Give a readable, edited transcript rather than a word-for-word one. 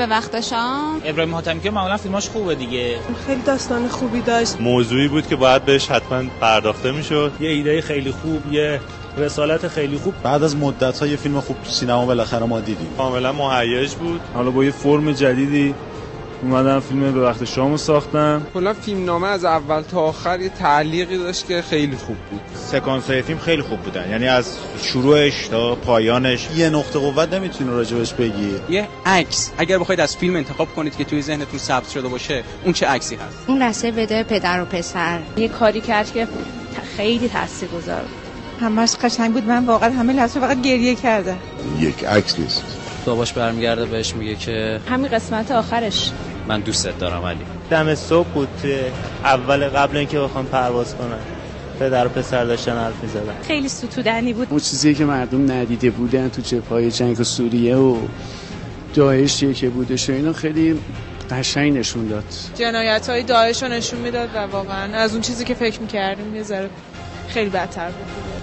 به وقت شام. ابراهیم حاتمی که معمولا فیلماش خوبه دیگه. خیلی داستان خوبی داشت. موضوعی بود که باید بهش حتما پرداخته میشد. یه ایده خیلی خوب، یه رسالت خیلی خوب. بعد از مدت‌ها یه فیلم خوب تو سینما بالاخره ما دیدیم. کاملا مهیج بود. حالا با یه فرم جدیدی اومدن فیلم به وقت شامو ساختن. کلا فیلمنامه از اول تا آخر یه تعلیقی داشت که خیلی خوب بود. سکانس‌های فیلم خیلی خوب بودن، یعنی از شروعش تا پایانش. یه نقطه قوت نمیتونی راجبش بگی. یه عکس اگر بخواید از فیلم انتخاب کنید که توی ذهنتون ثبت شده باشه، اون چه عکسی هست؟ اون لحظه بده پدر و پسر یه کاری کرد که خیلی تاثیرگذار بود. همش قشنگ بود. من واقعا همه لحظه فقط گریه کردم. یک عکس نیست. باباش برمیگرده بهش میگه که همین قسمت آخرش من دوستت دارم علی. دم صبح بود، اول قبل اینکه بخوام پرواز کنن پدر و پسر داشتن حرف می‌زدن. خیلی ستودنی بود. اون چیزی که مردم ندیده بودن تو جبهه‌های جنگ سوریه و داعشی که بودش و اینا خیلی قشنگ نشون داد. جنایت‌های داعش رو نشون میداد و واقعا از اون چیزی که فکر می‌کردیم یه ذره خیلی بدتر بود.